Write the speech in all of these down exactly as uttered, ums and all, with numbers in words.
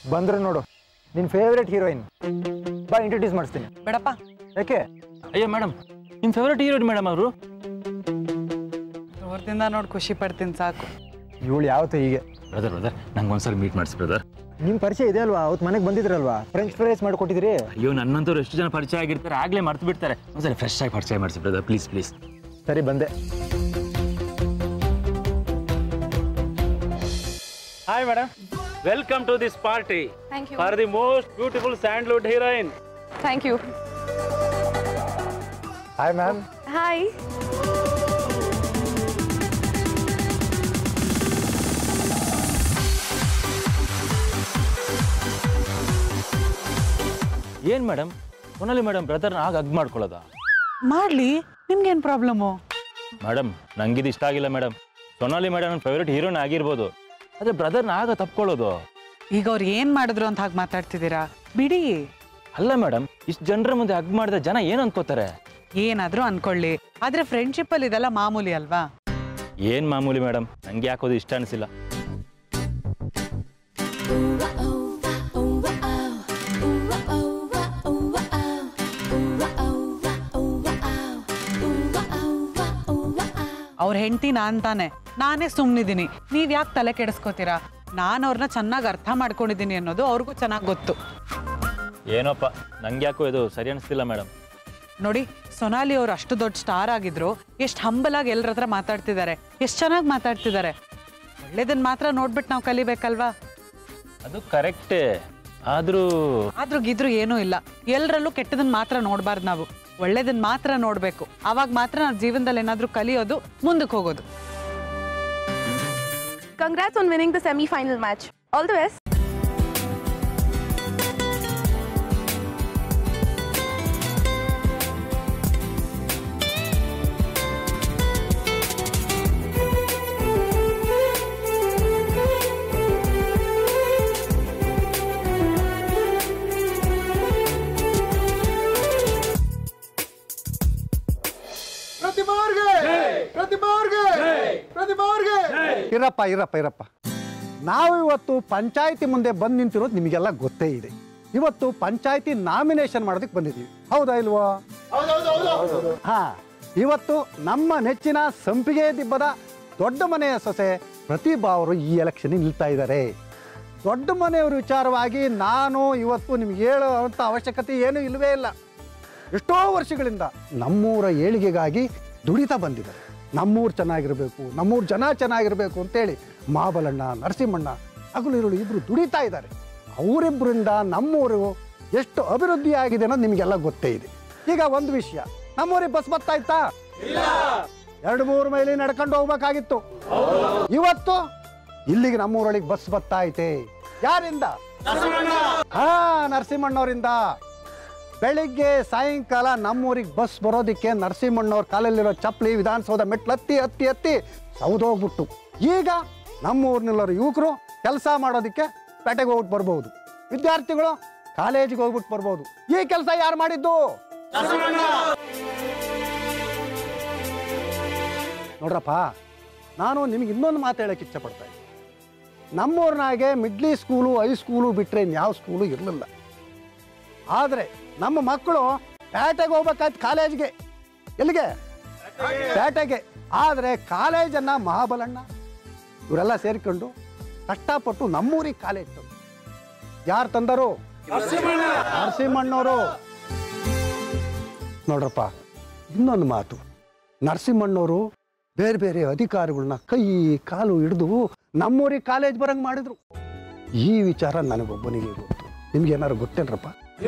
ಬಂದ್ರು ನೋಡು ನಿನ್ನ ಫೇವ್ರೆಟ್ ಹೀರೋಯಿನ್ ಬಾ ಇಂಟ್ರೊಡ್ಯೂಸ್ ಮಾಡಿಸ್ತೀನಿ ಬೇಡಪ್ಪ ಯಾಕೆ ಅಯ್ಯೋ ಮೇಡಮ್ ನಿಮ್ಮ ಫೇವ್ರೆಟ್ ಹೀರೋಯಿನ್ ಮೇಡಮ್ ಅವರು ಅವ್ರದಿಂದ ನೋಡಿ ಖುಷಿ ಪಡ್ತೀನಿ ಸಾಕು ಇವಳು ಯಾವತ್ತು ಹೀಗೆ ಬ್ರದರ್ ಬ್ರದರ್ ನಂಗೆ ಒಂದ್ಸರಿ ಮೀಟ್ ಮಾಡಿಸಿ ಬ್ರದರ್ ನಿಮ್ಮ ಪರಿಚಯ ಇದೆ ಅಲ್ವಾ ಅವತ್ತು ಮನೆಗೆ ಬಂದಿದ್ರಲ್ವಾ ಫ್ರೆಂಚ್ ಫ್ರೈಸ್ ಮಾಡಿಕೊಟ್ಟಿದ್ರಿ ಅಯ್ಯೋ ನನ್ನಂತವ್ರು ಎಷ್ಟು ಜನ ಪರಿಚಯ ಆಗಿರ್ತಾರೆ ಆಗಲೇ ಮರ್ತು ಬಿಡ್ತಾರೆ ಒಂದ್ಸರಿ ಫ್ರೆಶ್ ಆಗಿ ಪರಿಚಯ ಮಾಡಿಸಿ ಬ್ರದರ್ ಪ್ಲೀಸ್ ಪ್ಲೀಸ್ ಸರಿ ಬಂದೆ Hi madam, welcome to this party. Thank you. For the most beautiful sandalwood heroine. Thank you. Hi ma'am Hi. ಏನು ಮೇಡಮ್ ಸೊನಾಲಿ ಮೇಡಮ್ ಬ್ರದರ್ನ ಆಗ ಹಗ್ ಮಾಡ್ಕೊಳ್ಳೋದ ಮಾಡ್ಲಿ ನಿಮ್ಗೇನು ಪ್ರಾಬ್ಲಮ್ಮು ಮೇಡಮ್ ನಂಗಿದು ಇಷ್ಟ ಆಗಿಲ್ಲ ಮೇಡಮ್ ಸೊನಾಲಿ ಮೇಡಮ್ ನನ್ನ ಫೇವ್ರೆಟ್ ಹೀರೋನ್ ಆಗಿರ್ಬೋದು ಆದರೆ ಬ್ರದರ್ನ ಆಗ ತಪ್ಕೊಳ್ಳೋದು ಈಗ ಅವ್ರು ಏನ್ ಮಾಡಿದ್ರು ಅಂತ ಹಾಗೆ ಮಾತಾಡ್ತಿದ್ದೀರಾ ಬಿಡಿ ಅಲ್ಲ ಮೇಡಮ್ ಇಷ್ಟು ಜನರ ಮುಂದೆ ಹಗ್ ಮಾಡಿದ ಜನ ಏನು ಅನ್ಕೋತಾರೆ ಏನಾದ್ರೂ ಅನ್ಕೊಳ್ಳಿ ಆದ್ರೆ ಫ್ರೆಂಡ್ಶಿಪ್ ಅಲ್ಲಿ ಇದೆಲ್ಲ ಮಾಮೂಲಿ ಅಲ್ವಾ ಏನು ಮಾಮೂಲಿ ಮೇಡಮ್ ನಂಗೆ ಯಾಕೋದು ಇಷ್ಟ ಅನಿಸಿಲ್ಲ ಅವ್ರ ಹೆಂಡತಿ ನಾನ್ ತಾನೆ ನಾನೇ ಸುಮ್ಮನಿದ್ದೀನಿ ನೀವ್ ಯಾಕೆ ತಲೆ ಕೆಡಿಸ್ಕೋತೀರಾ ನಾನು ಅವ್ರನ್ನ ಚೆನ್ನಾಗಿ ಅರ್ಥ ಮಾಡ್ಕೊಂಡಿದ್ದೀನಿ ಅನ್ನೋದು ಅವ್ರಿಗೂ ಚೆನ್ನಾಗಿ ಗೊತ್ತು ಏನೋಪ್ಪ ನಂಗೆ ಯಾಕೋ ಇದು ಸರಿ ಅನಿಸ್ತಿಲ್ಲ ಮೇಡಮ್ ನೋಡಿ ಸೊನಾಲಿ ಅವ್ರು ಅಷ್ಟು ದೊಡ್ಡ ಸ್ಟಾರ್ ಆಗಿದ್ರು ಎಷ್ಟು ಹಂಬಲ್ ಆಗಿ ಎಲ್ಲರ ಹತ್ರ ಮಾತಾಡ್ತಿದ್ದಾರೆ ಎಷ್ಟು ಚೆನ್ನಾಗಿ ಮಾತಾಡ್ತಿದ್ದಾರೆ ಒಳ್ಳೇದನ್ನ ಮಾತ್ರ ನೋಡ್ಬಿಟ್ಟು ನಾವು ಕಲಿಬೇಕಲ್ವಾ ಅದು ಕರೆಕ್ಟೇ ಆದರೂ ಆದ್ರೂ ಗಿದ್ರು ಏನೂ ಇಲ್ಲ ಎಲ್ಲರಲ್ಲೂ ಕೆಟ್ಟದನ್ನ ಮಾತ್ರ ನೋಡ್ಬಾರ್ದು ನಾವು ಒಳ್ಳೇದನ್ನ ಮಾತ್ರ ನೋಡ್ಬೇಕು ಅವಾಗ ಮಾತ್ರ ನಾವು ಜೀವನದಲ್ಲಿ ಏನಾದ್ರೂ ಕಲಿಯೋದು ಮುಂದಕ್ಕೆ ಹೋಗೋದು Congrats on winning the semi-final match. All the best. ಇರಪ್ಪ ಇರಪ್ಪ ಇರಪ್ಪ ನಾವು ಇವತ್ತು ಪಂಚಾಯಿತಿ ಮುಂದೆ ಬಂದು ನಿಂತಿರೋದು ನಿಮಗೆಲ್ಲ ಗೊತ್ತೇ ಇದೆ ಇವತ್ತು ಪಂಚಾಯಿತಿ ನಾಮಿನೇಷನ್ ಮಾಡೋದಕ್ಕೆ ಬಂದಿದ್ದೀವಿ ಹೌದಾ ಇಲ್ವಾ ಹಾ ಇವತ್ತು ನಮ್ಮ ನೆಚ್ಚಿನ ಸಂಪಿಗೆ ದಿಬ್ಬದ ದೊಡ್ಡ ಮನೆಯ ಸೊಸೆ ಪ್ರತಿಭಾ ಅವರು ಈ ಎಲೆಕ್ಷನ್ ನಿಲ್ತಾ ಇದ್ದಾರೆ ದೊಡ್ಡ ಮನೆಯವರ ವಿಚಾರವಾಗಿ ನಾನು ಇವತ್ತು ನಿಮ್ಗೆ ಹೇಳುವಂಥ ಅವಶ್ಯಕತೆ ಏನೂ ಇಲ್ಲವೇ ಇಲ್ಲ ಎಷ್ಟೋ ವರ್ಷಗಳಿಂದ ನಮ್ಮೂರ ಏಳಿಗೆಗಾಗಿ ದುಡಿತಾ ಬಂದಿದ್ದಾರೆ ನಮ್ಮೂರು ಚೆನ್ನಾಗಿರಬೇಕು ನಮ್ಮೂರು ಜನ ಚೆನ್ನಾಗಿರಬೇಕು ಅಂತೇಳಿ ಮಾಬಲಣ್ಣ ನರಸಿಂಹಣ್ಣ ಹಗಲು ಇರುಳು ಇಬ್ಬರು ದುಡಿತಾ ಇದ್ದಾರೆ ಅವರಿಬ್ಬರಿಂದ ನಮ್ಮೂರು ಎಷ್ಟು ಅಭಿವೃದ್ಧಿ ಆಗಿದೆ ಅನ್ನೋದು ನಿಮಗೆಲ್ಲ ಗೊತ್ತೇ ಇದೆ ಈಗ ಒಂದು ವಿಷಯ ನಮ್ಮೂರಿಗೆ ಬಸ್ ಬರ್ತಾ ಇತ್ತಾ ಎರಡು ಮೂರು ಮೈಲಿ ನಡ್ಕೊಂಡು ಹೋಗ್ಬೇಕಾಗಿತ್ತು ಇವತ್ತು ಇಲ್ಲಿಗೆ ನಮ್ಮೂರೊಳಗೆ ಬಸ್ ಬರ್ತಾ ಐತೆ ಯಾರಿಂದ ಹಾ ನರಸಿಂಹಣ್ಣವರಿಂದ ಬೆಳಿಗ್ಗೆ ಸಾಯಂಕಾಲ ನಮ್ಮೂರಿಗೆ ಬಸ್ ಬರೋದಕ್ಕೆ ನರಸಿಂಹಣ್ಣವ್ರ ಕಾಲಲ್ಲಿರೋ ಚಪ್ಪಲಿ ವಿಧಾನಸೌಧ ಮೆಟ್ಲು ಹತ್ತಿ ಹತ್ತಿ ಹತ್ತಿ ಸೌದೋಗ್ಬಿಟ್ಟು ಈಗ ನಮ್ಮೂರಿನಲ್ಲರು ಯುವಕರು ಕೆಲಸ ಮಾಡೋದಕ್ಕೆ ಪೇಟೆಗೆ ಹೋಗ್ಬಿಟ್ಟು ಬರ್ಬೋದು ವಿದ್ಯಾರ್ಥಿಗಳು ಕಾಲೇಜಿಗೆ ಹೋಗ್ಬಿಟ್ಟು ಬರ್ಬೋದು ಈ ಕೆಲಸ ಯಾರು ಮಾಡಿದ್ದು ನೋಡ್ರಪ್ಪ ನಾನು ನಿಮ್ಗೆ ಇನ್ನೊಂದು ಮಾತು ಹೇಳಕ್ಕೆ ಇಚ್ಛೆ ಪಡ್ತಾ ಇದ್ದೀನಿ ನಮ್ಮೂರಿನಾಗೆ ಮಿಡ್ಲಿ ಸ್ಕೂಲು ಹೈಸ್ಕೂಲು ಬಿಟ್ಟರೆ ಇನ್ಯಾವ ಸ್ಕೂಲು ಇರಲಿಲ್ಲ ಆದರೆ ನಮ್ಮ ಮಕ್ಕಳು ಪೇಟೆಗೆ ಹೋಗ್ಬೇಕಾಯ್ತು ಕಾಲೇಜ್ಗೆ ಎಲ್ಲಿಗೆ ಪೇಟೆಗೆ ಆದರೆ ಕಾಲೇಜನ್ನು ಮಹಾಬಲಣ್ಣ ಇವರೆಲ್ಲ ಸೇರಿಕೊಂಡು ಕಷ್ಟಪಟ್ಟು ನಮ್ಮೂರಿಗೆ ಕಾಲೇಜ್ ತಂದು ಯಾರು ತಂದರು ನರಸಿಂಹಣ್ಣವರು ನೋಡ್ರಪ್ಪ ಇನ್ನೊಂದು ಮಾತು ನರಸಿಂಹಣ್ಣವರು ಬೇರೆ ಬೇರೆ ಅಧಿಕಾರಿಗಳನ್ನ ಕೈ ಕಾಲು ಹಿಡಿದು ನಮ್ಮೂರಿಗೆ ಕಾಲೇಜ್ ಬರಂಗ್ ಮಾಡಿದ್ರು ಈ ವಿಚಾರ ನನಗೊಬ್ಬನಿಗೆ ಗೊತ್ತು ನಿಮ್ಗೆ ಏನಾದ್ರು ಗೊತ್ತೇನ್ರಪ್ಪ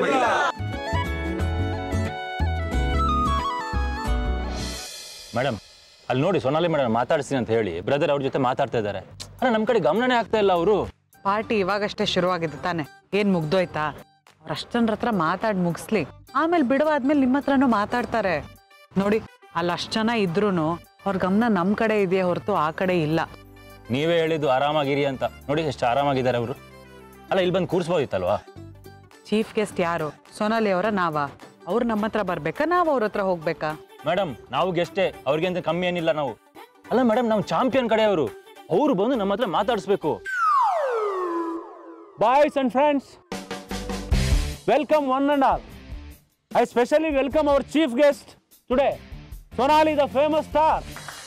ಮೇಡಮ್ ಅಲ್ಲಿ ನೋಡಿ ಸೊನಾಲಿ ಮೇಡಮ್ ಮಾತಾಡ್ತೀನಿ ಅಂತ ಹೇಳಿ ಬ್ರದರ್ ಅವ್ರ ಜೊತೆ ಮಾತಾಡ್ತಾ ಇದ್ದಾರೆ ಅಲ್ಲ ನಮ್ಮ ಕಡೆ ಗಮನನೇ ಆಗ್ತಾ ಇಲ್ಲ ಅವರು ಪಾರ್ಟಿ ಇವಾಗಷ್ಟೇ ಶುರುವಾಗಿದೆ ತಾನೆ ಏನ್ ಮುಗ್ದೋಯ್ತಾ ಅವ್ರ ಅಷ್ಟೊಂದ್ರ ಹತ್ರ ಮಾತಾಡಿ ಮುಗಿಸ್ಲಿ ಆಮೇಲೆ ಬಿಡುವಾದ್ಮೇಲೆ ನಿಮ್ಮ ಹತ್ರನೂ ಮಾತಾಡ್ತಾರೆ ನೋಡಿ ಅಲ್ಲಿ ಅಷ್ಟು ಜನ ಇದ್ರೂ ಅವ್ರ ಗಮನ ನಮ್ಮ ಕಡೆ ಇದೆಯೇ ಹೊರತು ಆ ಕಡೆ ಇಲ್ಲ ನೀವೇ ಹೇಳಿದ್ದು ಆರಾಮಾಗಿರಿ ಅಂತ ನೋಡಿ ಎಷ್ಟು ಆರಾಮಾಗಿದ್ದಾರೆ ಅವರು ಅಲ್ಲ ಇಲ್ಲಿ ಬಂದು ಕೂರಿಸ್ಬೋದಿತ್ತಲ್ವಾ ಚೀಫ್ ಗೆಸ್ಟ್ ಯಾರು ಸೊನಾಲಿ ಅವರ ನಾವಾ ಅವ್ರು ನಮ್ಮ ಹತ್ರ ಬರ್ಬೇಕಾ ನಾವು ಅವ್ರ ಹತ್ರ ಹೋಗ್ಬೇಕಾ ಮೇಡಮ್ ನಾವು ಗೆಸ್ಟೇ ಅವ್ರಿಗೆ ಅಂತ ಕಮ್ಮಿ ಏನಿಲ್ಲ ನಾವು ಅಲ್ಲ ಮೇಡಮ್ ನಾವು ಚಾಂಪಿಯನ್ ಕಡೆಯವರು ಅವರು ಬಂದು ನಮ್ಮ ಹತ್ರ ಮಾತಾಡಿಸ್ಬೇಕು Boys and friends, welcome one and all. I specially welcome our chief guest today, Sonali, the famous star.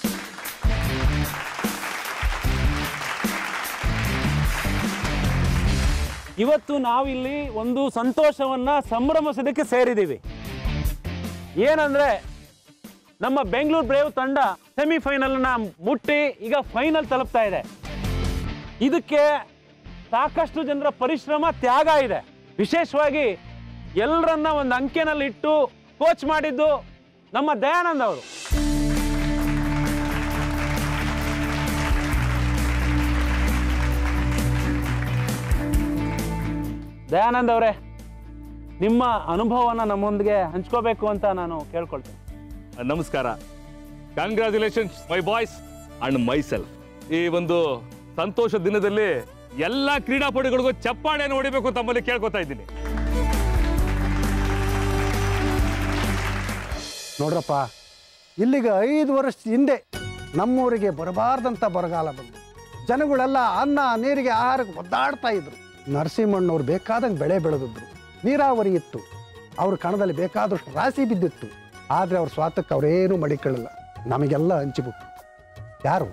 ಇವತ್ತು ನಾವಿಲ್ಲಿ ಒಂದು ಸಂತೋಷವನ್ನ ಸಂಭ್ರಮಿಸೋದಕ್ಕೆ ಸೇರಿದ್ದೀವಿ. ಏನಂದ್ರೆ ನಮ್ಮ ಬೆಂಗಳೂರು ಬ್ರೇವ್ ತಂಡ ಸೆಮಿಫೈನಲ್ನ ಮುಟ್ಟಿ ಈಗ ಫೈನಲ್ ತಲುಪ್ತಾ ಇದೆ. ಇದಕ್ಕೆ ಸಾಕಷ್ಟು ಜನರ ಪರಿಶ್ರಮ, ತ್ಯಾಗ ಇದೆ. ವಿಶೇಷವಾಗಿ ಎಲ್ಲರನ್ನ ಒಂದು ಅಂಕೆನಲ್ಲಿ ಇಟ್ಟು ಕೋಚ್ ಮಾಡಿದ್ದು ನಮ್ಮ ದಯಾನಂದ್ ಅವರು. ದಯಾನಂದ್ ಅವರೇ, ನಿಮ್ಮ ಅನುಭವನ ನಮ್ಮೊಂದಿಗೆ ಹಂಚ್ಕೋಬೇಕು ಅಂತ ನಾನು ಕೇಳ್ಕೊಳ್ತೇನೆ. ನಮಸ್ಕಾರ. Congratulations my boys and myself. ಈ ಒಂದು ಸಂತೋಷ ದಿನದಲ್ಲಿ ಎಲ್ಲ ಕ್ರೀಡಾಪಟುಗಳಿಗೂ ಚಪ್ಪಾಳೆಯನ್ನು ಹೊಡಿಬೇಕು ತಮ್ಮಲ್ಲಿ ಕೇಳ್ಕೊತಾ ಇದ್ದೀನಿ. ನೋಡ್ರಪ್ಪ, ಇಲ್ಲಿಗೆ ಐದು ವರ್ಷ ಹಿಂದೆ ನಮ್ಮೂರಿಗೆ ಬರಬಾರ್ದಂಥ ಬರಗಾಲ ಬಂದು ಜನಗಳೆಲ್ಲ ಅನ್ನ ನೀರಿಗೆ ಆಹಾರಕ್ಕೆ ಒದ್ದಾಡ್ತಾ ಇದ್ರು. ನರಸಿಂಹಣ್ಣವ್ರು ಬೇಕಾದಂಗೆ ಬೆಳೆ ಬೆಳೆದಿದ್ರು, ನೀರಾವರಿ ಇತ್ತು, ಅವ್ರ ಕಣದಲ್ಲಿ ಬೇಕಾದಷ್ಟು ರಾಶಿ ಬಿದ್ದಿತ್ತು. ಆದರೆ ಅವ್ರ ಸ್ವಾತಕ್ಕೆ ಅವರೇನು ಮಡಿಕೊಳ್ಳಲ್ಲ, ನಮಗೆಲ್ಲ ಹಂಚಿಬಿಟ್ರು. ಯಾರು?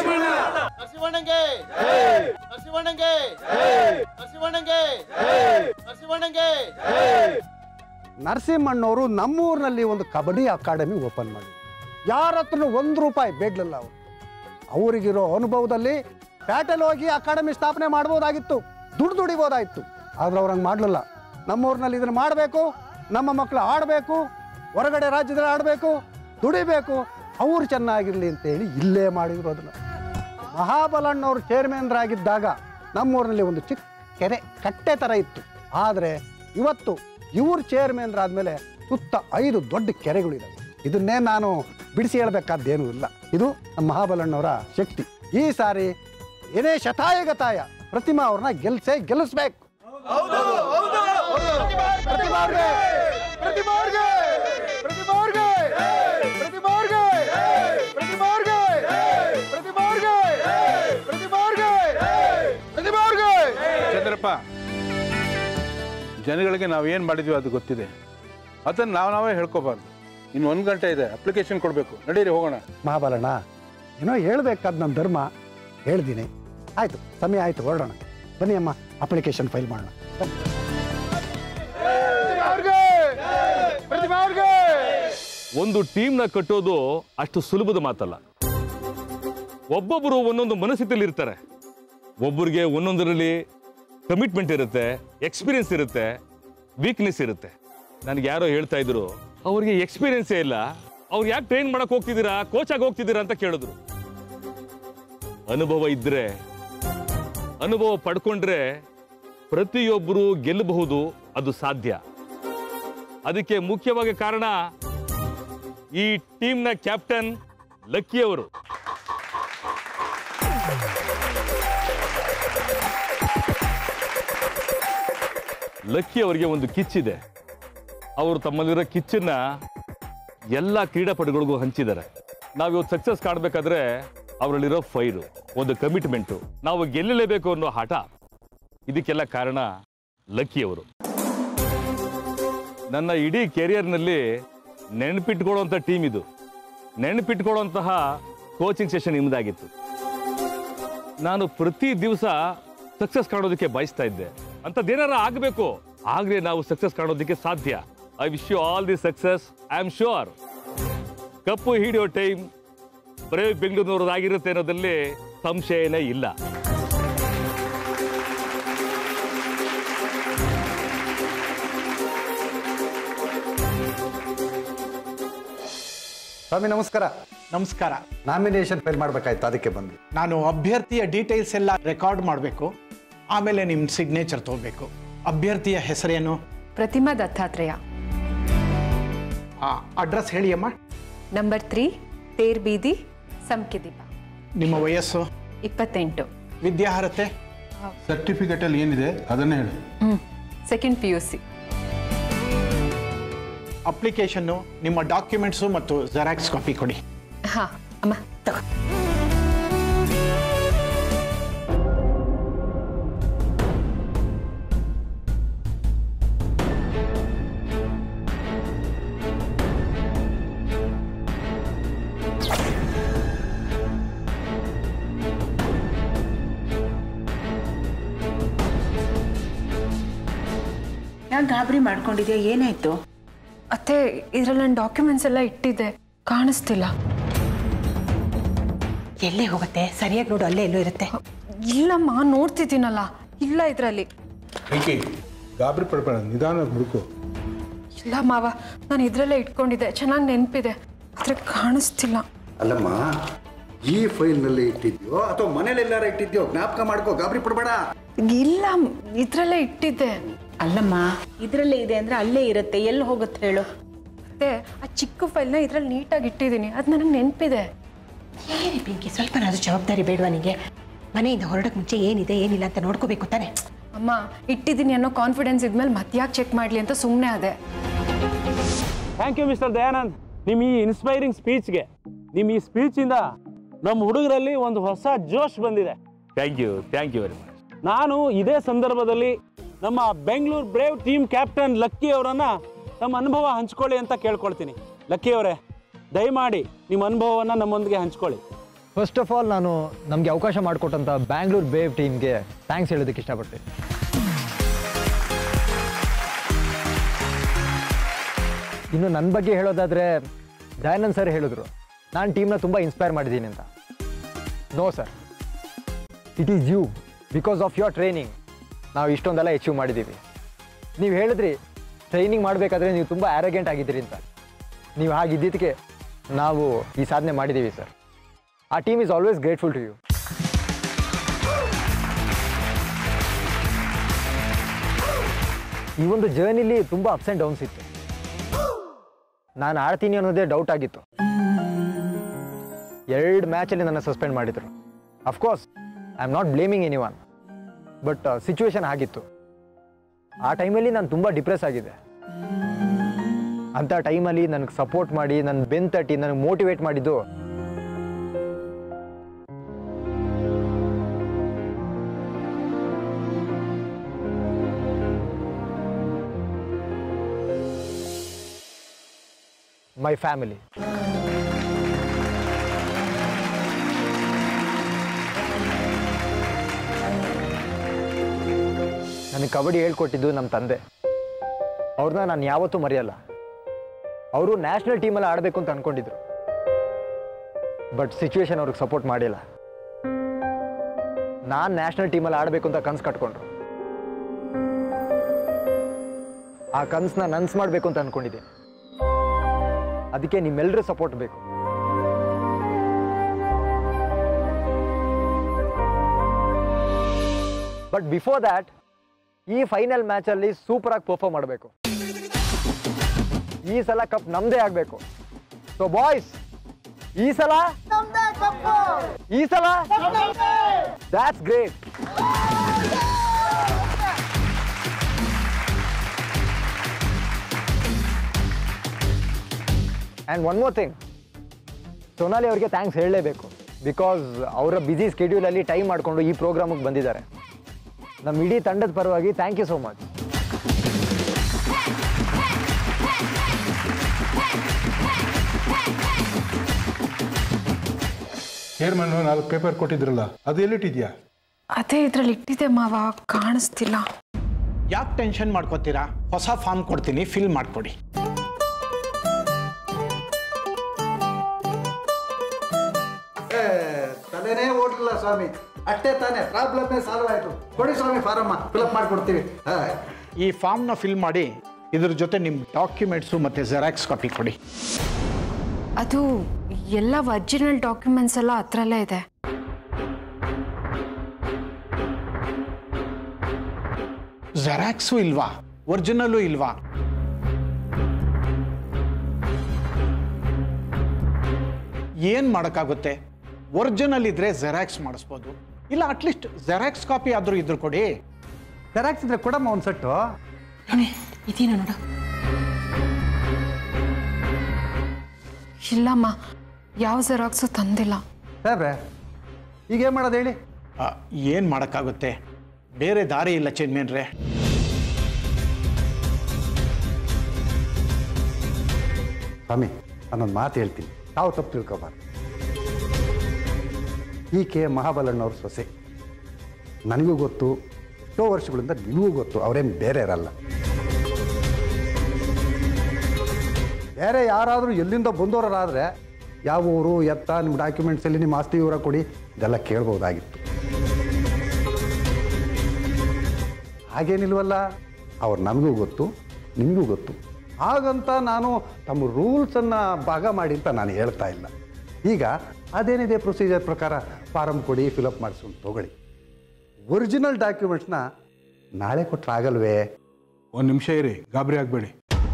ನರಸಿಂಹಣ್ಣವರು ನಮ್ಮೂರಿನಲ್ಲಿ ಒಂದು ಕಬಡ್ಡಿ ಅಕಾಡೆಮಿ ಓಪನ್ ಮಾಡಿದ್ರು. ಯಾರ ಹತ್ರನೂ ಒಂದು ರೂಪಾಯಿ ಬೇಡಲಿಲ್ಲ ಅವರು. ಅವರಿಗಿರೋ ಅನುಭವದಲ್ಲಿ ಪ್ಯಾಟೆಲ್ ಹೋಗಿ ಅಕಾಡೆಮಿ ಸ್ಥಾಪನೆ ಮಾಡ್ಬೋದಾಗಿತ್ತು, ದುಡ್ಡು ದುಡಿಬೋದಾಗಿತ್ತು. ಆದ್ರೆ ಅವ್ರು ಹಂಗೆ ಮಾಡಲಿಲ್ಲ. ನಮ್ಮೂರಿನಲ್ಲಿ ಇದನ್ನು ಮಾಡಬೇಕು, ನಮ್ಮ ಮಕ್ಕಳು ಆಡಬೇಕು, ಹೊರಗಡೆ ರಾಜ್ಯದಲ್ಲಿ ಆಡಬೇಕು, ದುಡಿಬೇಕು, ಅವ್ರು ಚೆನ್ನಾಗಿರಲಿ ಅಂತೇಳಿ ಇಲ್ಲೇ ಮಾಡಿದ್ರು ಅದನ್ನು. ಮಹಾಬಲಣ್ಣವ್ರು ಚೇರ್ಮನ್ರಾಗಿದ್ದಾಗ ನಮ್ಮೂರಿನಲ್ಲಿ ಒಂದು ಚಿಕ್ಕ ಕೆರೆ ಕಟ್ಟೆ ಥರ ಇತ್ತು. ಆದರೆ ಇವತ್ತು ಇವ್ರು ಚೇರ್ಮನ್ರಾದ್ಮೇಲೆ ಸುತ್ತ ಐದು ದೊಡ್ಡ ಕೆರೆಗಳಿದ್ದಾವೆ. ಇದನ್ನೇ ನಾನು ಬಿಡಿಸಿ ಹೇಳಬೇಕಾದ್ದೇನೂ ಇಲ್ಲ. ಇದು ನಮ್ಮ ಮಹಾಬಲಣ್ಣವರ ಶಕ್ತಿ. ಈ ಸಾರಿ ಏನೇ ಶತಾಯಗತಾಯ ಪ್ರತಿಮಾ ಅವ್ರನ್ನ ಗೆಲ್ಸೇ ಗೆಲ್ಲಿಸ್ಬೇಕು. ಚಂದ್ರಪ್ಪ, ಜನಗಳಿಗೆ ನಾವು ಏನು ಮಾಡಿದ್ವಿ ಅದು ಗೊತ್ತಿದೆ. ಅದನ್ನು ನಾವು ನಾವೇ ಹೇಳ್ಕೋಬಾರ್ದು. ಇನ್ನು ಒಂದು ಗಂಟೆ ಇದೆ, ಅಪ್ಲಿಕೇಶನ್ ಕೊಡಬೇಕು. ನಡೀರಿ ಹೋಗೋಣ. ಮಹಾಬಲಣ್ಣ, ಏನೋ ಹೇಳ್ಬೇಕಾದ ನನ್ನ ಧರ್ಮ ಹೇಳ್ತೀನಿ. ಆಯಿತು, ಸಮಯ ಆಯಿತು, ಹೊರಡೋಣ. ಬನ್ನಿ ಅಮ್ಮ, ಅಪ್ಲಿಕೇಶನ್ ಫೈಲ್ ಮಾಡೋಣ. ಒಂದು ಟೀಮ್ನ ಕಟ್ಟೋದು ಅಷ್ಟು ಸುಲಭದ ಮಾತಲ್ಲ. ಒಬ್ಬೊಬ್ಬರು ಒಂದೊಂದು ಮನಸ್ಥಿತಿಯಲ್ಲಿ ಇರ್ತಾರೆ. ಒಬ್ಬರಿಗೆ ಒಂದೊಂದರಲ್ಲಿ ಕಮಿಟ್ಮೆಂಟ್ ಇರುತ್ತೆ, ಎಕ್ಸ್ಪೀರಿಯನ್ಸ್ ಇರುತ್ತೆ, ವೀಕ್ನೆಸ್ ಇರುತ್ತೆ. ನನಗೆ ಯಾರೋ ಹೇಳ್ತಾ ಇದ್ರು, ಅವ್ರಿಗೆ ಎಕ್ಸ್ಪೀರಿಯನ್ಸೇ ಇಲ್ಲ, ಅವ್ರು ಯಾಕೆ ಟ್ರೈನ್ ಮಾಡಕ್ ಹೋಗ್ತಿದ್ದೀರಾ, ಕೋಚ್ ಆಗಿ ಹೋಗ್ತಿದ್ದೀರಾ ಅಂತ ಕೇಳಿದ್ರು. ಅನುಭವ ಇದ್ರೆ, ಅನುಭವ ಪಡ್ಕೊಂಡ್ರೆ ಪ್ರತಿಯೊಬ್ಬರು ಗೆಲ್ಲಬಹುದು, ಅದು ಸಾಧ್ಯ. ಅದಕ್ಕೆ ಮುಖ್ಯವಾಗಿ ಕಾರಣ ಈ ಟೀಮ್ನ ಕ್ಯಾಪ್ಟನ್ ಲಕ್ಕಿ ಅವರು. ಲಕ್ಕಿ ಅವರಿಗೆ ಒಂದು ಕಿಚ್ಚಿದೆ. ಅವರು ತಮ್ಮಲ್ಲಿರೋ ಕಿಚ್ಚನ್ನ ಎಲ್ಲ ಕ್ರೀಡಾಪಟುಗಳಿಗೂ ಹಂಚಿದ್ದಾರೆ. ನಾವಿವತ್ತು ಸಕ್ಸಸ್ ಕಾಣಬೇಕಾದ್ರೆ ಅವರಲ್ಲಿರೋ ಫೈರು, ಒಂದು ಕಮಿಟ್ಮೆಂಟು, ನಾವು ಗೆಲ್ಲಲೇಬೇಕು ಅನ್ನೋ ಹಠ, ಇದಕ್ಕೆಲ್ಲ ಕಾರಣ ಲಕ್ಕಿ ಅವರು. ನನ್ನ ಇಡೀ ಕೆರಿಯರ್ನಲ್ಲಿ ನೆನಪಿಟ್ಕೊಳ್ಳುವಂಥ ಟೀಮ್ ಇದು. ನೆನಪಿಟ್ಕೊಳ್ಳುವಂತಹ ಕೋಚಿಂಗ್ ಸೆಷನ್ ನಿಮ್ಮದಾಗಿತ್ತು. ನಾನು ಪ್ರತಿ ದಿವಸ ಸಕ್ಸಸ್ ಕಾಣೋದಕ್ಕೆ ಬಯಸ್ತಾ ಇದ್ದೆ. ಅಂಥದ್ದೇನಾರ ಆಗಬೇಕು, ಆಗ್ಲೇ ನಾವು ಸಕ್ಸಸ್ ಕಾಣೋದಕ್ಕೆ ಸಾಧ್ಯ. I wish you all the success. I am sure cup ಹಿಡಿಯೋ ಟೈಮ್ ಬ್ರೇವ್ ಬೆಂಗಳೂರಿನವ್ರದ್ದಾಗಿರುತ್ತೆ ಅನ್ನೋದಲ್ಲಿ ಸಂಶಯನೇ ಇಲ್ಲ. ಸ್ವಾಮಿ ನಮಸ್ಕಾರ. ನಮಸ್ಕಾರ. ನಾಮಿನೇಷನ್ ಫೈಲ್ ಮಾಡಬೇಕಾಯ್ತು, ಅದಕ್ಕೆ ಬಂದು. ನಾನು ಅಭ್ಯರ್ಥಿಯ ಡೀಟೇಲ್ಸ್ ಎಲ್ಲ ರೆಕಾರ್ಡ್ ಮಾಡಬೇಕು, ಆಮೇಲೆ ನಿಮ್ಮ ಸಿಗ್ನೇಚರ್ ತಗೋಬೇಕು. ಅಭ್ಯರ್ಥಿಯ ಹೆಸರೇನು? ಪ್ರತಿಮಾ ದತ್ತಾತ್ರೇಯ. ಅಡ್ರೆಸ್ ಹೇಳಿ ಅಮ್ಮ. ನಂಬರ್ ತ್ರೀ, ತೇರ್ ಬೀದಿ, ಸಂಕಿದೀಪ. ನಿಮ್ಮ ವಯಸ್ಸು? ಇಪ್ಪತ್ತೆಂಟು. ವಿದ್ಯಾರ್ಹತೆ? ಸರ್ಟಿಫಿಕೇಟ್ ಅಲ್ಲಿ ಏನಿದೆ ಅದನ್ನೇ ಹೇಳಿ. Second P U C. ಅಪ್ಲಿಕೇಶನ್ನು, ನಿಮ್ಮ ಡಾಕ್ಯುಮೆಂಟ್ಸು ಮತ್ತು ಜೆರಾಕ್ಸ್ ಕಾಪಿ ಕೊಡಿ. ಹಾ ಅಮ್ಮ ತಗೋ. ಯಾಕೆ ಗಾಬರಿ ಮಾಡ್ಕೊಂಡಿದ್ಯಾ? ಏನಾಯ್ತು? ಅತ್ತೆ, ಇದ್ರಲ್ಲಿ ನನ್ನ ಡಾಕ್ಯುಮೆಂಟ್ಸ್ ಎಲ್ಲ ಇಟ್ಟಿದ್ದೆ, ಕಾಣಿಸ್ತಿಲ್ಲ. ಎಲ್ಲೇ ಹೋಗುತ್ತೆ? ಸರಿಯಾಗಿ ನೋಡು, ಅಲ್ಲೇ ಎಲ್ಲೋ ಇರುತ್ತೆ. ಇಲ್ಲಮ್ಮ, ನೋಡ್ತಿದ್ದೀನಲ್ಲ, ಇಲ್ಲ ಇದರಲ್ಲಿ. ಗಾಬರಿ ಪಡ್ಬೇಡ, ನಿಧಾನ ಹುಡುಕು. ಇಲ್ಲ ಮಾವ, ನಾನು ಇದರಲ್ಲೇ ಇಟ್ಕೊಂಡಿದ್ದೆ, ಚೆನ್ನಾಗಿ ನೆನಪಿದೆ, ಆದರೆ ಕಾಣಿಸ್ತಿಲ್ಲ. ಅಲ್ಲಮ್ಮ, ಈ ಫೈಲ್ನಲ್ಲಿ ಇಟ್ಟಿದ್ಯೋ ಅಥವಾ ಮನೇಲಿ ಎಲ್ಲಾರ ಇಟ್ಟಿದ್ಯೋ? ಜ್ಞಾಪಕ ಮಾಡ್ಕೋ, ಗಾಬರಿ ಪಡ್ಬೇಡ. ಇಲ್ಲ, ಇದರಲ್ಲೇ ಇಟ್ಟಿದ್ದೆ. ಅಲ್ಲಮ್ಮ, ಇದರಲ್ಲೇ ಇದೆ ಅಂದರೆ ಅಲ್ಲೇ ಇರುತ್ತೆ, ಎಲ್ಲಿ ಹೋಗುತ್ತೆ ಹೇಳು? ಮತ್ತೆ ಆ ಚಿಕ್ಕ ಫೈಲ್ನ ಇದರಲ್ಲಿ ನೀಟಾಗಿ ಇಟ್ಟಿದ್ದೀನಿ, ಅದು ನನಗೆ ನೆನಪಿದೆ. ಏನೇ ಪಿಂಕಿ, ಸ್ವಲ್ಪನಾದ್ರೂ ಜವಾಬ್ದಾರಿ ಬೇಡವಾ ನಿನಗೆ? ಮನೆಯಿಂದ ಹೊರಡಕ್ಕೆ ಮುಂಚೆ ಏನಿದೆ ಏನಿಲ್ಲ ಅಂತ ನೋಡ್ಕೋಬೇಕು ತಾನೆ? ಅಮ್ಮ, ಇಟ್ಟಿದ್ದೀನಿ ಅನ್ನೋ ಕಾನ್ಫಿಡೆನ್ಸ್ ಇದ್ಮೇಲೆ ಮತ್ತೆ ಯಾಕೆ ಚೆಕ್ ಮಾಡಲಿ ಅಂತ ಸುಮ್ಮನೆ ಅದೇ. ಥ್ಯಾಂಕ್ ಯು ಮಿಸ್ಟರ್ ದಯಾನಂದ್, ನಿಮ್ಮ ಈ ಇನ್ಸ್ಪೈರಿಂಗ್ ಸ್ಪೀಚ್ಗೆ. ನಿಮ್ಮ ಈ ಸ್ಪೀಚಿಂದ ನಮ್ಮ ಹುಡುಗರಲ್ಲಿ ಒಂದು ಹೊಸ ಜೋಶ್ ಬಂದಿದೆ. Thank you thank you very much. ನಾನು ಇದೇ ಸಂದರ್ಭದಲ್ಲಿ ನಮ್ಮ Bengaluru brave team captain Lucky ಅವರನ್ನು ನಮ್ಮ ಅನುಭವ ಹಂಚ್ಕೊಳ್ಳಿ ಅಂತ ಕೇಳ್ಕೊಳ್ತೀನಿ. ಲಕ್ಕಿ ಅವರೇ, ದಯಮಾಡಿ ನಿಮ್ಮ ಅನುಭವವನ್ನು ನಮ್ಮೊಂದಿಗೆ ಹಂಚ್ಕೊಳ್ಳಿ. ಫಸ್ಟ್ ಆಫ್ ಆಲ್, ನಾನು ನಮಗೆ ಅವಕಾಶ ಮಾಡಿಕೊಟ್ಟಂಥ ಬ್ಯಾಂಗ್ಳೂರ್ ಬ್ರೇವ್ ಟೀಮ್ಗೆ ಥ್ಯಾಂಕ್ಸ್ ಹೇಳೋದಕ್ಕೆ ಇಷ್ಟಪಡ್ತೀನಿ. ಇನ್ನು ನನ್ನ ಬಗ್ಗೆ ಹೇಳೋದಾದರೆ, ದಯಾನಂದ್ ಸರ್ ಹೇಳಿದ್ರು ನಾನು ಟೀಮ್ನ ತುಂಬ ಇನ್ಸ್ಪೈರ್ ಮಾಡಿದ್ದೀನಿ ಅಂತ. No sir, it is you. Because of your training ನಾವು ಇಷ್ಟೊಂದೆಲ್ಲ ಅಚೀವ್ ಮಾಡಿದ್ದೀವಿ. ನೀವು ಹೇಳಿದ್ರಿ ಟ್ರೈನಿಂಗ್ ಮಾಡಬೇಕಾದ್ರೆ ನೀವು ತುಂಬ ಆ್ಯರಗೆಂಟ್ ಆಗಿದ್ದೀರಿ ಅಂತ. ನೀವು ಹಾಗಿದ್ದಕ್ಕೆ ನಾವು ಈ ಸಾಧನೆ ಮಾಡಿದ್ದೀವಿ ಸರ್. ಆ team is always grateful to you. ಈ ಒಂದು ಜರ್ನಿಲಿ ತುಂಬ ಅಪ್ಸ್ ಆ್ಯಂಡ್ ಡೌನ್ಸ್ ಇತ್ತು. ನಾನು ಆಡ್ತೀನಿ ಅನ್ನೋದೇ ಡೌಟ್ ಆಗಿತ್ತು. ಎರಡು ಮ್ಯಾಚಲ್ಲಿ ನನ್ನ ಸಸ್ಪೆಂಡ್ ಮಾಡಿದರು. Of course I am not blaming any one, but situation ಆಗಿತ್ತು. ಆ ಟೈಮಲ್ಲಿ ನಾನು ತುಂಬ ಡಿಪ್ರೆಸ್ ಆಗಿದೆ. ಅಂಥ ಟೈಮಲ್ಲಿ ನನಗೆ ಸಪೋರ್ಟ್ ಮಾಡಿ, ನನ್ನ ಬೆನ್ನು ತಟ್ಟಿ ನನಗೆ ಮೋಟಿವೇಟ್ ಮಾಡಿದ್ದು ಮೈ ಫ್ಯಾಮಿಲಿ. ನನಗೆ ಕಬಡ್ಡಿ ಹೇಳ್ಕೊಟ್ಟಿದ್ದು ನಮ್ಮ ತಂದೆ. ಅವ್ರನ್ನ ನಾನು ಯಾವತ್ತೂ ಮರೆಯಲ್ಲ. ಅವರು ನ್ಯಾಷನಲ್ ಟೀಮಲ್ಲಿ ಆಡಬೇಕು ಅಂತ ಅಂದ್ಕೊಂಡಿದ್ರು, ಬಟ್ ಸಿಚುವೇಶನ್ ಅವ್ರಿಗೆ ಸಪೋರ್ಟ್ ಮಾಡಿಲ್ಲ. ನಾನು ನ್ಯಾಷನಲ್ ಟೀಮಲ್ಲಿ ಆಡಬೇಕು ಅಂತ ಕನಸು ಕಟ್ಕೊಂಡ್ರು. ಆ ಕನಸನ್ನ ನನ್ಸು ಮಾಡಬೇಕು ಅಂತ ಅಂದ್ಕೊಂಡಿದ್ದೀನಿ. ಅದಕ್ಕೆ ನಿಮ್ಮೆಲ್ಲರೂ ಸಪೋರ್ಟ್ ಬೇಕು. ಬಟ್ ಬಿಫೋರ್ ದ್ಯಾಟ್, ಈ ಫೈನಲ್ ಮ್ಯಾಚಲ್ಲಿ ಸೂಪರಾಗಿ ಪರ್ಫಾರ್ಮ್ ಮಾಡಬೇಕು. ಈ ಸಲ ಕಪ್ ನಮ್ಮದೇ ಆಗಬೇಕು. ಸೊ ಬಾಯ್ಸ್, ಈ ಸಲ ಈ ಸಲ that's great. And one more thing, Sonali ಅವರಿಗೆ ಥ್ಯಾಂಕ್ಸ್ ಹೇಳಲೇಬೇಕು. ಬಿಕಾಸ್ ಅವರ ಬ್ಯುಸಿ ಸ್ಕೆಡ್ಯೂಲಲ್ಲಿ ಟೈಮ್ ಮಾಡಿಕೊಂಡು ಈ ಪ್ರೋಗ್ರಾಮಿಗೆ ಬಂದಿದ್ದಾರೆ. ನಮ್ಮ ಇಡೀ ತಂಡದ ಪರವಾಗಿ thank you so much. Chairman ನಾಲ್ಕು ಪೇಪರ್ ಕೊಟ್ಟಿದ್ರಲ್ಲ, ಅದು ಎಲ್ಲಿಟ್ಟಿದ್ಯಾ? ಅದೇ ಇದರಲ್ಲಿ ಇಟ್ಟಿದೆ ಮಾವ, ಕಾಣಿಸ್ತಿಲ್ಲ. ಯಾಕೆ ಟೆನ್ಷನ್ ಮಾಡ್ಕೋತೀರಾ? ಹೊಸ ಫಾರ್ಮ್ ಕೊಡ್ತೀನಿ, ಫಿಲ್ ಮಾಡಿಕೊಡಿ. ತಲೆನೇ ಓಡಲಿಲ್ಲ ಸ್ವಾಮಿ, ಅಷ್ಟೇ ತಾನೇ, ಪ್ರಾಬ್ಲಮ್ನೇ ಸಾಲ್ವ್ ಆಯಿತು. ಕೊಡಿ ಸ್ವಾಮಿ ಫಾರಮ್ಮ, ಫಿಲಪ್ ಮಾಡಿಕೊಡ್ತೀವಿ. ಈ ಫಾರ್ಮ್ನ ಫಿಲ್ ಮಾಡಿ ಇದ್ರ ಜೊತೆ ನಿಮ್ಮ ಡಾಕ್ಯುಮೆಂಟ್ಸು ಮತ್ತು ಜೆರಾಕ್ಸ್ ಕಾಪಿ ಕೊಡಿ. ಅದು ಎಲ್ಲ ಒರಿಜಿನಲ್ ಡಾಕ್ಯುಮೆಂಟ್ಸ್ ಎಲ್ಲ ಹತ್ರಲ್ಲೇ ಇದೆ. ಜೆರಾಕ್ಸು ಇಲ್ವಾ? ಒರಿಜಿನಲ್ಲು ಇಲ್ವಾ? ಏನು ಮಾಡೋಕ್ಕಾಗುತ್ತೆ? ಒರಿಜಿನಲ್ ಇದ್ರೆ ಜೆರಾಕ್ಸ್ ಮಾಡಿಸ್ಬೋದು, ಇಲ್ಲ ಅಟ್ಲೀಸ್ಟ್ ಜೆರಾಕ್ಸ್ ಕಾಪಿ ಆದರೂ ಇದ್ರು ಕೊಡಿ. ಜೆರಾಕ್ಸ್ ಇದ್ರೆ ಕೊಡಮ್ಮ ಒಂದು ಸೆಟ್ಟು. ಇದೇನು ನೋಡು. ಇಲ್ಲಮ್ಮ, ಯಾವ ಜೆರಾಕ್ಸು ತಂದಿಲ್ಲ. ಸಾಬ್ರೆ, ಈಗ ಏನು ಮಾಡೋದು ಹೇಳಿ? ಏನು ಮಾಡೋಕ್ಕಾಗುತ್ತೆ? ಬೇರೆ ದಾರಿ ಇಲ್ಲ ಚೇರ್ಮನ್ರೇ. ಸ್ವಾಮಿ, ನಾನೊಂದು ಮಾತು ಹೇಳ್ತೀನಿ, ತಾವು ತಪ್ಪು ತಿಳ್ಕೊಬಾರ್ದು. ಈಕೆ ಮಹಾಬಲಣ್ಣವ್ರ ಸೊಸೆ. ನನಗೂ ಗೊತ್ತು, ಎಷ್ಟೋ ವರ್ಷಗಳಿಂದ ನಿಮಗೂ ಗೊತ್ತು, ಅವರೇನು ಬೇರೆ ಇರಲ್ಲ. ಬೇರೆ ಯಾರಾದರೂ ಎಲ್ಲಿಂದ ಬಂದವರಾದರೆ ಯಾವ ಊರು ಎತ್ತ ನಿಮ್ಮ ಡಾಕ್ಯುಮೆಂಟ್ಸಲ್ಲಿ ನಿಮ್ಮ ಆಸ್ತಿ ವಿವರ ಕೊಡಿ ಇದೆಲ್ಲ ಕೇಳ್ಬೋದಾಗಿತ್ತು. ಹಾಗೇನಿಲ್ವಲ್ಲ, ಅವ್ರು ನನಗೂ ಗೊತ್ತು ನಿಮಗೂ ಗೊತ್ತು. ಹಾಗಂತ ನಾನು ತಮ್ಮ ರೂಲ್ಸನ್ನು ಭಾಗ ಮಾಡಿ ಅಂತ ನಾನು ಹೇಳ್ತಾ ಇಲ್ಲ. ಈಗ ಅದೇನಿದೆ ಪ್ರೊಸೀಜರ್ ಪ್ರಕಾರ ಫಾರಮ್ ಕೊಡಿ, ಫಿಲಪ್ ಮಾಡಿಸ್ಕೊಂಡು ತೊಗೊಳ್ಳಿ. ಒರಿಜಿನಲ್ ಡಾಕ್ಯುಮೆಂಟ್ಸ್ನ ನಾಳೆ ಕೊಟ್ಟರೆ ಆಗಲ್ವೇ? ಒಂದು ನಿಮಿಷ ಇರಿ, ಗಾಬರಿ ಆಗಬೇಡಿ.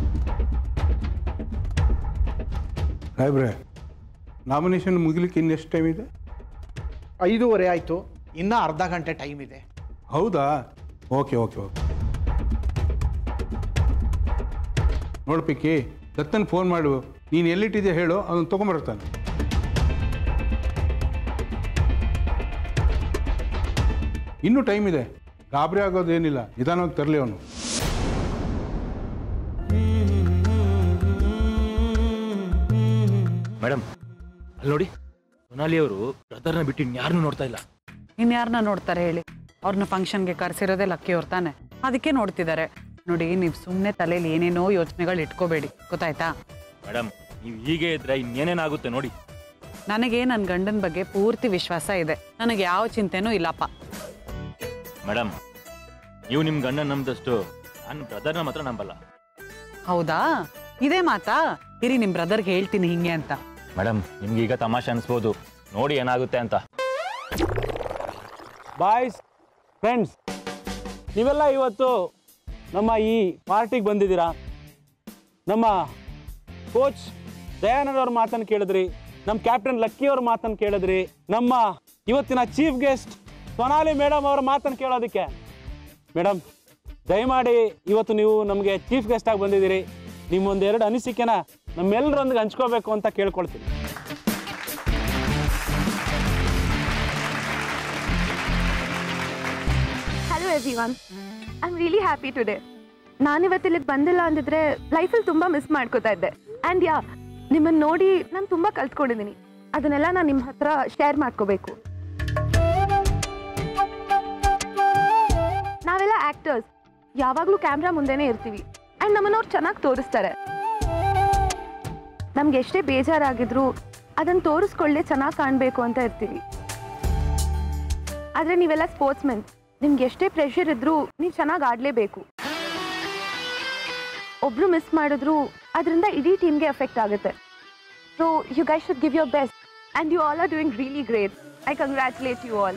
ಸಾಹೇಬ್ರೆ, ನಾಮಿನೇಷನ್ ಮುಗಿಲಿಕ್ಕೆ ಇನ್ನೆಷ್ಟು ಟೈಮ್ ಇದೆ? ಐದೂವರೆ ಆಯಿತು, ಇನ್ನೂ ಅರ್ಧ ಗಂಟೆ ಟೈಮ್ ಇದೆ. ಹೌದಾ? Okay okay okay. ನೋಡ್ಪಿಕ್ಕಿ, ದತ್ತನ್ ಫೋನ್ ಮಾಡು, ನೀನು ಎಲ್ಲಿಟ್ಟಿದೆ ಹೇಳು, ಅದನ್ನು ತೊಗೊಂಬರ್ತಾನೆ. ಇನ್ನೂ ಟೈಮ್ ಇದೆ, ಗಾಬರಿ ಆಗೋದೇನಿಲ್ಲ, ನಿಧಾನವಾಗಿ ತರಲಿ ಅವನು. ಮೇಡಮ್ ಅಲ್ಲಿ ನೋಡಿ, ಸೊನಾಲಿ ಅವರು ಬ್ರದರ್ನ ಬಿಟ್ಟು ಇನ್ಯಾರನ್ನೂ ನೋಡ್ತಾ ಇಲ್ಲ. ಇನ್ಯಾರನ್ನ ನೋಡ್ತಾರೆ ಹೇಳಿ? ಅವ್ರನ್ನ ಫಂಕ್ಷನ್ಗೆ ಕರೆಸಿರೋದೇ ಲಕ್ಕಿ ಅವ್ರು ತಾನೆ, ಅದಕ್ಕೆ ನೋಡ್ತಿದ್ದಾರೆ. ನೋಡಿ, ನೀವು ಸುಮ್ಮನೆ ತಲೆಯಲ್ಲಿ ಏನೇನೋ ಯೋಚನೆಗಳು ಇಟ್ಕೋಬೇಡಿ, ಗೊತ್ತಾಯ್ತಾ? ಮೇಡಮ್ ನೀವು ಹೀಗೆ ಇದ್ರೆ ಇನ್ನೇನೇನಾಗುತ್ತೆ ನೋಡಿ. ನನಗೆ ನನ್ನ ಗಂಡನ ಬಗ್ಗೆ ಪೂರ್ತಿ ವಿಶ್ವಾಸ ಇದೆ, ನನಗೆ ಯಾವ ಚಿಂತೆನೂ ಇಲ್ಲಪ್ಪ. ಮೇಡಮ್ ನೀವು ನಿಮ್ಮ ಗಂಡನ ನಂಬಿದಷ್ಟು ನನ್ನ ಬ್ರದರ್ನ ಮಾತ್ರ ನಂಬಲ್ಲ. ಹೌದಾ? ಇದೇ ಮಾತಾ? ಇರಿ, ನಿಮ್ಮ ಬ್ರದರ್ಗೆ ಹೇಳ್ತೀನಿ ಹಿಂಗೆ ಅಂತ. ಮೇಡಮ್ ನಿಮ್ಗೆ ಈಗ ತಮಾಷೆ ಅನಿಸ್ಬೋದು, ನೋಡಿ ಏನಾಗುತ್ತೆ ಅಂತ. ಬಾಯ್ಸ್, ಫ್ರೆಂಡ್ಸ್, ನೀವೆಲ್ಲ ಇವತ್ತು ನಮ್ಮ ಈ ಪಾರ್ಟಿಗೆ ಬಂದಿದ್ದೀರಾ. ನಮ್ಮ ಕೋಚ್ ದಯಾನಂದ್ ಅವ್ರ ಮಾತನ್ನು ಕೇಳಿದ್ರಿ, ನಮ್ಮ ಕ್ಯಾಪ್ಟನ್ ಲಕ್ಕಿ ಅವ್ರ ಮಾತನ್ನು ಕೇಳಿದ್ರಿ, ನಮ್ಮ ಇವತ್ತಿನ ಚೀಫ್ ಗೆಸ್ಟ್ ಸೊನಾಲಿ ಮೇಡಮ್ ಅವ್ರ ಮಾತನ್ನು ಕೇಳೋದಕ್ಕೆ. ಮೇಡಮ್, ದಯಮಾಡಿ ಇವತ್ತು ನೀವು ನಮಗೆ ಚೀಫ್ ಗೆಸ್ಟ್ ಆಗಿ ಬಂದಿದ್ದೀರಿ, ನಿಮ್ಮೊಂದೆರಡು ಅನಿಸಿಕೆನ ನಮ್ಮೆಲ್ಲರೊಂದಿಗೆ ಹಂಚ್ಕೋಬೇಕು ಅಂತ ಕೇಳ್ಕೊಳ್ತೀನಿ. Hello everyone, I am really happy today. ನಾನಿವತ್ತು ಇಲ್ಲಿಗೆ ಬಂದಿಲ್ಲ ಅಂದಿದ್ರೆ ಲೈಫಲ್ಲಿ ತುಂಬ ಮಿಸ್ ಮಾಡ್ಕೋತಾ ಇದ್ದೆ. ಆ್ಯಂಡ್ ಯಾ, ನಿಮ್ಮನ್ನು ನೋಡಿ ನಾನು ತುಂಬ ಕಲ್ತ್ಕೊಂಡಿದ್ದೀನಿ. ಅದನ್ನೆಲ್ಲ ನಾನು ನಿಮ್ಮ ಹತ್ರ ಶೇರ್ ಮಾಡ್ಕೋಬೇಕು. ನಾವೆಲ್ಲ ಆ್ಯಕ್ಟರ್ಸ್, ಯಾವಾಗಲೂ ಕ್ಯಾಮ್ರಾ ಮುಂದೆನೇ ಇರ್ತೀವಿ. ಆ್ಯಂಡ್ ನಮ್ಮನ್ನು ಅವ್ರು ಚೆನ್ನಾಗಿ ತೋರಿಸ್ತಾರೆ. ನಮ್ಗೆ ಎಷ್ಟೇ ಬೇಜಾರಾಗಿದ್ರು ಅದನ್ನು ತೋರಿಸ್ಕೊಳ್ಳೆ ಚೆನ್ನಾಗಿ ಕಾಣಬೇಕು ಅಂತ ಇರ್ತೀವಿ. ಆದರೆ ನೀವೆಲ್ಲ ಸ್ಪೋರ್ಟ್ಸ್ ಮೆನ್, ನಿಮ್ಗೆ ಎಷ್ಟೇ ಪ್ರೆಷರ್ ಇದ್ರೂ ನೀವು ಚೆನ್ನಾಗಿ ಆಡಲೇಬೇಕು. ಒಬ್ಬರು ಮಿಸ್ ಮಾಡಿದ್ರು ಅದರಿಂದ ಇಡೀ ಟೀಮ್ಗೆ ಎಫೆಕ್ಟ್ ಆಗುತ್ತೆ. So you guys should give your best and you all are doing really great. I congratulate you all.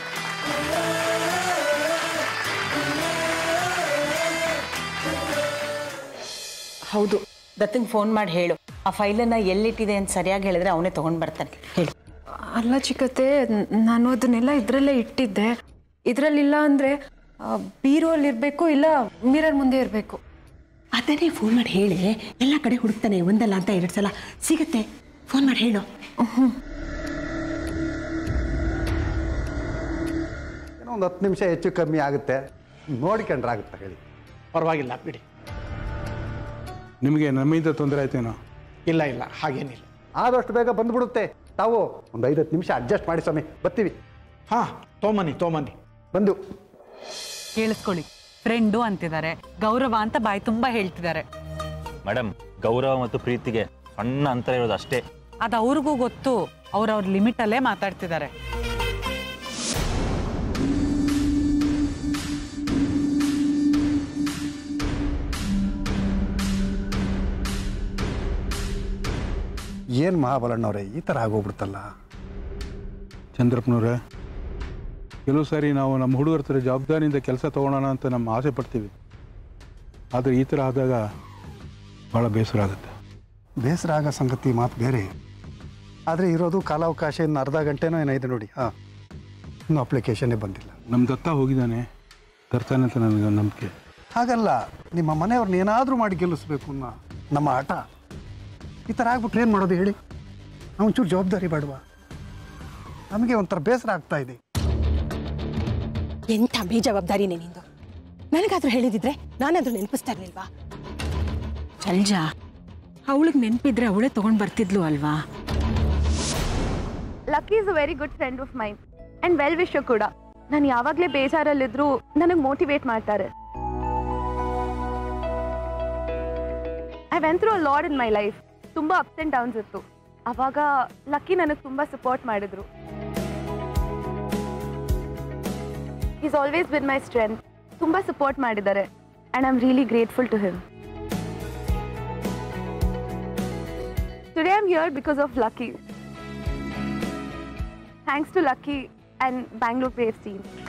ಹೌದು, ದತ್ತಂಗೆ ಫೋನ್ ಮಾಡಿ ಹೇಳು, ಆ ಫೈಲನ್ನು ಎಲ್ಲಿಟ್ಟಿದೆ ಅಂತ ಸರಿಯಾಗಿ ಹೇಳಿದ್ರೆ ಅವನೇ ತೊಗೊಂಡು ಬರ್ತಾನೆ. ಹೇಳು. ಅಲ್ಲ ಚಿಕ್ಕತ್ತೆ, ನಾನು ಅದನ್ನೆಲ್ಲ ಇದರಲ್ಲೇ ಇಟ್ಟಿದ್ದೆ. ಇದರಲ್ಲಿಲ್ಲ ಅಂದರೆ ಬೀರುವಲ್ಲಿ ಇರಬೇಕು, ಇಲ್ಲ ಮಿರರ್ ಮುಂದೆ ಇರಬೇಕು. ಅದನ್ನೇ ಫೋನ್ ಮಾಡಿ ಹೇಳಿ, ಎಲ್ಲ ಕಡೆ ಹುಡುಕ್ತಾನೆ, ಒಂದಲ್ಲ ಅಂತ ಎರಡು ಸಲ ಸಿಗುತ್ತೆ. ಫೋನ್ ಮಾಡಿ ಹೇಳು. ಏನೋ ಒಂದು ಹತ್ತು ನಿಮಿಷ ಹೆಚ್ಚು ಕಮ್ಮಿ ಆಗುತ್ತೆ, ನೋಡ್ಕೊಂಡ್ರಾಗುತ್ತೆ. ಹೇಳಿ. ಪರವಾಗಿಲ್ಲ ಬಿಡಿ. ನಿಮಗೆ ನಮ್ಮಿಂದ ತೊಂದರೆ ಆಯ್ತೇನೋ? ಇಲ್ಲ ಇಲ್ಲ, ಹಾಗೇನಿಲ್ಲ. ಆದಷ್ಟು ಬೇಗ ಬಂದ್ಬಿಡುತ್ತೆ. ತಾವು ಒಂದು ಐದತ್ತು ನಿಮಿಷ ಅಡ್ಜಸ್ಟ್ ಮಾಡಿ ಸ್ವಾಮಿ, ಬರ್ತೀವಿ. ಹಾಂ, ತೋಮನಿ ತೋಮನಿ ಬಂದು ಕೇಳಿಸ್ಕೊಳ್ಳಿ, ಫ್ರೆಂಡು ಅಂತಿದ್ದಾರೆ, ಗೌರವ ಅಂತ ಬಾಯಿ ತುಂಬ ಹೇಳ್ತಿದ್ದಾರೆ. ಮೇಡಮ್, ಗೌರವ ಮತ್ತು ಪ್ರೀತಿಗೆ ಸಣ್ಣ ಅಂತರ ಇರೋದು ಅಷ್ಟೇ. ಅದು ಅವ್ರಿಗೂ ಗೊತ್ತು, ಅವ್ರವ್ರ ಲಿಮಿಟಲ್ಲೇ ಮಾತಾಡ್ತಿದ್ದಾರೆ. ಏನು ಮಹಾಬಲಣ್ಣವ್ರೆ, ಈ ಥರ ಆಗೋಗ್ಬಿಡ್ತಲ್ಲ. ಚಂದ್ರಪ್ಪನವ್ರೆ, ಕೆಲವು ಸಾರಿ ನಾವು ನಮ್ಮ ಹುಡುಗರ ಥರ ಜವಾಬ್ದಾರಿಯಿಂದ ಕೆಲಸ ತೊಗೊಳೋಣ ಅಂತ ನಮ್ಮ ಆಸೆ ಪಡ್ತೀವಿ. ಆದರೆ ಈ ಥರ ಆದಾಗ ಭಾಳ ಬೇಸರ ಆಗುತ್ತೆ. ಬೇಸರ ಆಗೋ ಸಂಗತಿ ಮಾತು ಬೇರೆ. ಆದರೆ ಇರೋದು ಕಾಲಾವಕಾಶ ಇನ್ನು ಅರ್ಧ ಗಂಟೆನೋ ಏನಾಯಿದೆ ನೋಡಿ. ಹಾಂ, ಇನ್ನೂ ಅಪ್ಲಿಕೇಶನ್ನೇ ಬಂದಿಲ್ಲ. ನಮ್ಮ ದತ್ತ ಹೋಗಿದ್ದಾನೆ, ತರ್ತಾನೆ ಅಂತ ನನಗೆ ನಂಬಿಕೆ. ಹಾಗಲ್ಲ, ನಿಮ್ಮ ಮನೆಯವ್ರನ್ನ ಏನಾದರೂ ಮಾಡಿ ಗೆಲ್ಲಿಸ್ಬೇಕು ಅನ್ನೋ ನಮ್ಮ ಆಟ. ಈ ಥರ ಆಗ್ಬಿಟ್ರೆ ಏನು ಮಾಡೋದು ಹೇಳಿ? ನಾವು ಒಂಚೂರು ಜವಾಬ್ದಾರಿ ಬೇಡವಾ? ನಮಗೆ ಒಂಥರ ಬೇಸರ ಆಗ್ತಾ ಇದೆ. ಎಂಥ ಬೇಜವಾಬ್ದಾರಿನೇ ನಿಂದು. ನನಗಾದ್ರೂ ಹೇಳಿದಿದ್ರೆ ನಾನಾದ್ರೂ ನೆನಪಿಸ್ತಾ ಇರ್ಲಿಲ್ವಾ? ಚಲ್ಜಾ, ಅವಳಿಗೆ ನೆನಪಿದ್ರೆ ಅವಳೇ ತಗೊಂಡು ಬರ್ತಿದ್ಲು ಅಲ್ವಾ? Lucky is a very good friend of mine and well wisher ಕೂಡ. ನಾನು ಯಾವಾಗಲೇ ಬೇಜಾರಲ್ಲಿದ್ದರೂ ನನಗೆ ಮೋಟಿವೇಟ್ ಮಾಡ್ತಾರೆ. I went through a lot in my life. ತುಂಬ ಅಪ್ಸ್ ಆ್ಯಂಡ್ ಡೌನ್ಸ್ ಇತ್ತು. ಆವಾಗ ಲಕ್ಕಿ ನನಗೆ ತುಂಬ ಸಪೋರ್ಟ್ ಮಾಡಿದ್ರು. Is always been my strength. ತುಂಬ ಸಪೋರ್ಟ್ ಮಾಡಿದ್ದಾರೆ and I am really grateful to him. Today I am here because of Lucky. Thanks to Lucky and Bangalore Braves team.